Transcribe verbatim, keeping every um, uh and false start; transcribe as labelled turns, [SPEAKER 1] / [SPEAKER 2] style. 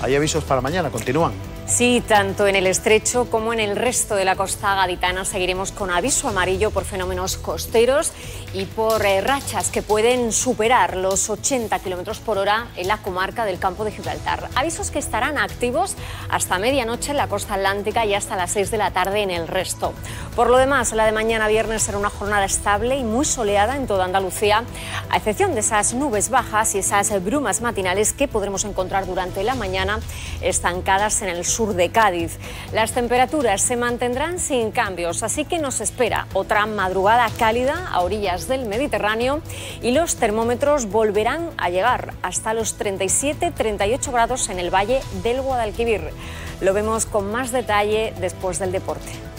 [SPEAKER 1] Hay avisos para mañana, continúan.
[SPEAKER 2] Sí, tanto en el estrecho como en el resto de la costa gaditana seguiremos con aviso amarillo por fenómenos costeros y por eh, rachas que pueden superar los ochenta kilómetros por hora en la comarca del Campo de Gibraltar. Avisos que estarán activos hasta medianoche en la costa atlántica y hasta las seis de la tarde en el resto. Por lo demás, la de mañana viernes será una jornada estable y muy soleada en toda Andalucía, a excepción de esas nubes bajas y esas brumas matinales que podremos encontrar durante la mañana estancadas en el sur de Cádiz. Las temperaturas se mantendrán sin cambios, así que nos espera otra madrugada cálida a orillas del Mediterráneo y los termómetros volverán a llegar hasta los treinta y siete a treinta y ocho grados en el valle del Guadalquivir. Lo vemos con más detalle después del deporte.